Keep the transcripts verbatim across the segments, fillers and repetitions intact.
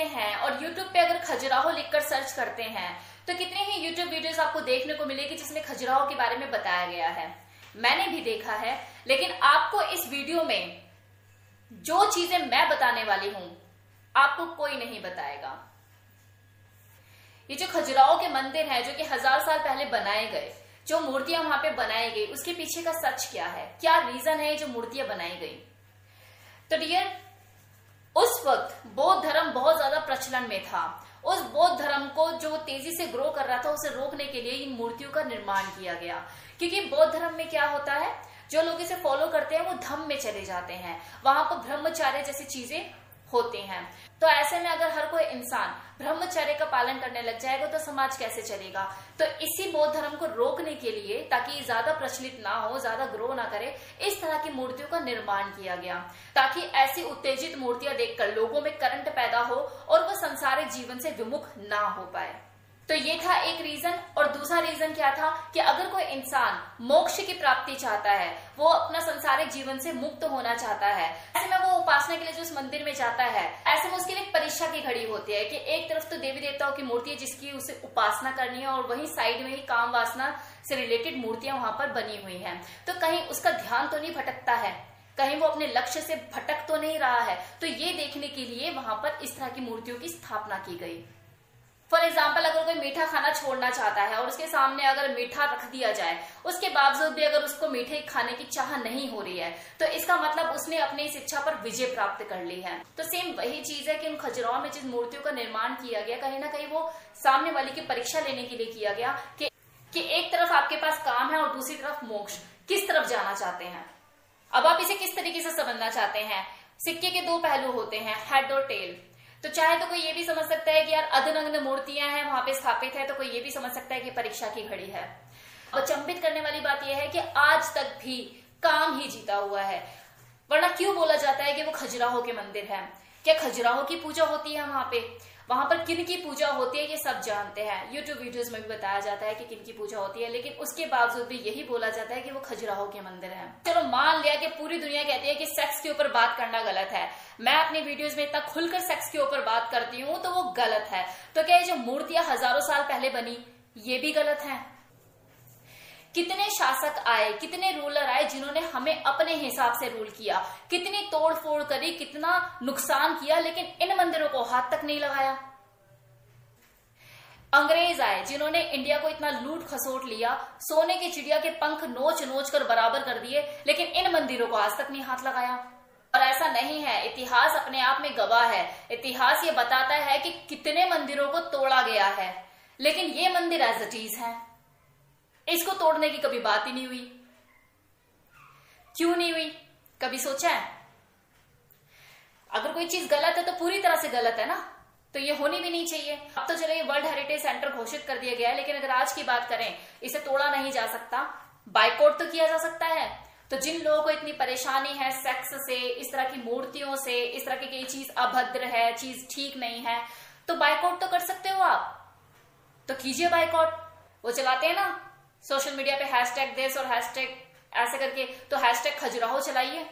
हैं और यूट्यूब पे अगर खजुराहो लिखकर सर्च करते हैं तो कितने ही यूट्यूब वीडियोस आपको देखने को मिलेगी जिसमें खजुराहो के बारे में बताया गया है। मैंने भी देखा है, लेकिन आपको इस वीडियो में जो चीजें मैं बताने वाली हूं आपको कोई नहीं बताएगा। ये जो खजुराहो के मंदिर हैं, जो कि हजार साल पहले बनाए गए, जो मूर्तियां वहां पे बनाई गई, उसके पीछे का सच क्या है, क्या रीजन है ये जो मूर्तियां बनाई गई। तो डियर, उस वक्त बौद्ध धर्म बहुत ज्यादा प्रचलन में था। उस बौद्ध धर्म को जो तेजी से ग्रो कर रहा था, उसे रोकने के लिए इन मूर्तियों का निर्माण किया गया। क्योंकि बौद्ध धर्म में क्या होता है, जो लोग इसे फॉलो करते हैं वो धम्म में चले जाते हैं, वहां पर ब्रह्मचर्य जैसी चीजें होते हैं। तो ऐसे में अगर हर कोई इंसान ब्रह्मचर्य का पालन करने लग जाएगा तो समाज कैसे चलेगा। तो इसी बौद्ध धर्म को रोकने के लिए, ताकि ज्यादा प्रचलित ना हो, ज्यादा ग्रो ना करे, इस तरह की मूर्तियों का निर्माण किया गया, ताकि ऐसी उत्तेजित मूर्तियां देखकर लोगों में करंट पैदा हो और वह संसारिक जीवन से विमुख ना हो पाए। तो ये था एक रीजन। और दूसरा रीजन क्या था कि अगर कोई इंसान मोक्ष की प्राप्ति चाहता है, वो अपना संसारिक जीवन से मुक्त होना चाहता है, ऐसे में वो उपासना के लिए जो उस मंदिर में जाता है, ऐसे में उसके लिए परीक्षा की घड़ी होती है कि एक तरफ तो देवी देवताओं की मूर्ति है जिसकी उसे उपासना करनी है, और वहीं साइड में ही काम वासना से रिलेटेड मूर्तियां वहां पर बनी हुई है। तो कहीं उसका ध्यान तो नहीं भटकता है, कहीं वो अपने लक्ष्य से भटक तो नहीं रहा है। तो ये देखने के लिए वहां पर इस तरह की मूर्तियों की स्थापना की गई। फॉर एग्जाम्पल, अगर कोई मीठा खाना छोड़ना चाहता है और उसके सामने अगर मीठा रख दिया जाए, उसके बावजूद भी अगर उसको मीठे खाने की चाह नहीं हो रही है, तो इसका मतलब उसने अपनी इस इच्छा पर विजय प्राप्त कर ली है। तो सेम वही चीज है कि उन खजुराहो में जिस मूर्तियों का निर्माण किया गया, कहीं ना कहीं वो सामने वाले की परीक्षा लेने के लिए किया गया कि, कि एक तरफ आपके पास काम है और दूसरी तरफ मोक्ष, किस तरफ जाना चाहते हैं। अब आप इसे किस तरीके से समझना चाहते हैं। सिक्के के दो पहलू होते हैं, हेड और टेल। तो चाहे तो कोई ये भी समझ सकता है कि यार अधनग्न मूर्तियां हैं वहां पे स्थापित है, तो कोई ये भी समझ सकता है कि परीक्षा की घड़ी है। अचंभित करने वाली बात यह है कि आज तक भी काम ही जीता हुआ है। वरना क्यों बोला जाता है कि वो खजुराहो के मंदिर है। क्या खजुराहो की पूजा होती है वहां पे? वहां पर किन की पूजा होती है ये सब जानते हैं, यूट्यूब वीडियोस में भी बताया जाता है कि किन की पूजा होती है, लेकिन उसके बावजूद भी यही बोला जाता है कि वो खजुराहो के मंदिर है। चलो मान लिया कि पूरी दुनिया कहती है कि सेक्स के ऊपर बात करना गलत है, मैं अपनी वीडियोस में इतना खुलकर सेक्स के ऊपर बात करती हूँ तो वो गलत है। तो क्या ये जो मूर्तियां हजारों साल पहले बनी ये भी गलत है? कितने शासक आए, कितने रूलर आए जिन्होंने हमें अपने हिसाब से रूल किया, कितनी तोड़ फोड़ करी, कितना नुकसान किया, लेकिन इन मंदिरों को हाथ तक नहीं लगाया। अंग्रेज आए जिन्होंने इंडिया को इतना लूट खसोट लिया, सोने की चिड़िया के पंख नोच नोच कर बराबर कर दिए, लेकिन इन मंदिरों को आज तक नहीं हाथ लगाया। और ऐसा नहीं है, इतिहास अपने आप में गवाह है। इतिहास ये बताता है कि कितने मंदिरों को तोड़ा गया है, लेकिन ये मंदिर एज इट इज है, इसको तोड़ने की कभी बात ही नहीं हुई। क्यों नहीं हुई, कभी सोचा है? अगर कोई चीज गलत है तो पूरी तरह से गलत है ना, तो ये होनी भी नहीं चाहिए। अब तो चलो ये वर्ल्ड हेरिटेज सेंटर घोषित कर दिया गया है, लेकिन अगर आज की बात करें, इसे तोड़ा नहीं जा सकता, बाइकआउट तो किया जा सकता है। तो जिन लोगों को इतनी परेशानी है सेक्स से, इस तरह की मूर्तियों से, इस तरह की ये चीज अभद्र है, चीज ठीक नहीं है, तो बाइकआउट तो कर सकते हो आप, तो कीजिए बाइकआउट। वो चलाते हैं ना सोशल मीडिया पे हैशटैग दिस और हैशटैग ऐसे करके, तो हैशटैग खजुराहो चलाइए।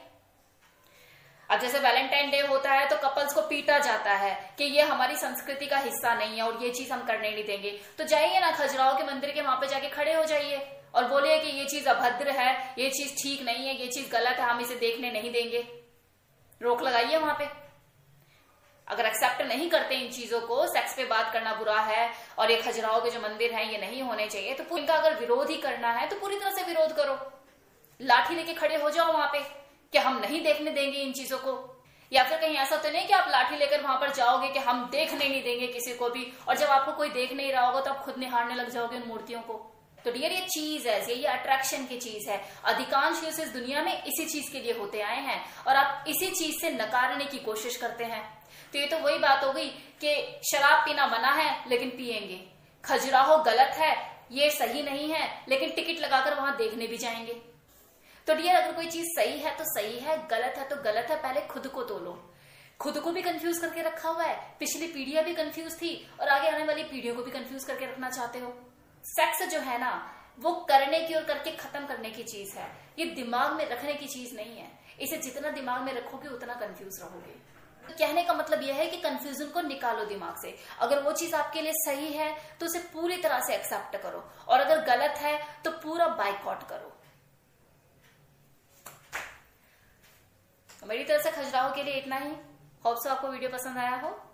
अब जैसे वैलेंटाइन डे होता है तो कपल्स को पीटा जाता है कि ये हमारी संस्कृति का हिस्सा नहीं है और ये चीज हम करने नहीं देंगे, तो जाइए ना खजुराहो के मंदिर के वहां पे जाके खड़े हो जाइए और बोलिए कि ये चीज अभद्र है, ये चीज ठीक नहीं है, ये चीज गलत है, हम इसे देखने नहीं देंगे। रोक लगाइए वहां पे। अगर एक्सेप्ट नहीं करते इन चीजों को, सेक्स पे बात करना बुरा है और ये खजुराहो के जो मंदिर हैं ये नहीं होने चाहिए, तो इनका अगर विरोध ही करना है तो पूरी तरह से विरोध करो, लाठी लेके खड़े हो जाओ वहां पे कि हम नहीं देखने देंगे इन चीजों को। या फिर कहीं ऐसा तो नहीं कि आप लाठी लेकर वहां पर जाओगे कि हम देखने नहीं देंगे किसी को भी, और जब आपको कोई देख नहीं रहा होगा तो आप खुद निहारने लग जाओगे उन मूर्तियों को। तो डियर, ये चीज है, ये अट्रैक्शन की चीज है। अधिकांश यूज इस दुनिया में इसी चीज के लिए होते आए हैं और आप इसी चीज से नकारने की कोशिश करते हैं। तो ये तो वही बात हो गई कि शराब पीना मना है लेकिन पिएंगे, खजुराहो गलत है, ये सही नहीं है, लेकिन टिकट लगाकर वहां देखने भी जाएंगे। तो डियर, अगर कोई चीज सही है तो सही है, गलत है तो गलत है, पहले खुद को तोलो। खुद को भी कंफ्यूज करके रखा हुआ है, पिछली पीढ़ियां भी कंफ्यूज थी और आगे आने वाली पीढ़ियों को भी कंफ्यूज करके रखना चाहते हो। सेक्स जो है ना, वो करने की और करके खत्म करने की चीज है, ये दिमाग में रखने की चीज नहीं है। इसे जितना दिमाग में रखोगे उतना कंफ्यूज रहोगे। तो कहने का मतलब यह है कि कंफ्यूजन को निकालो दिमाग से। अगर वो चीज आपके लिए सही है तो उसे पूरी तरह से एक्सेप्ट करो, और अगर गलत है तो पूरा बाइकआउट करो। तो मेरी तरफ से खजुराहो के लिए इतना ही। होप सो आपको वीडियो पसंद आया हो।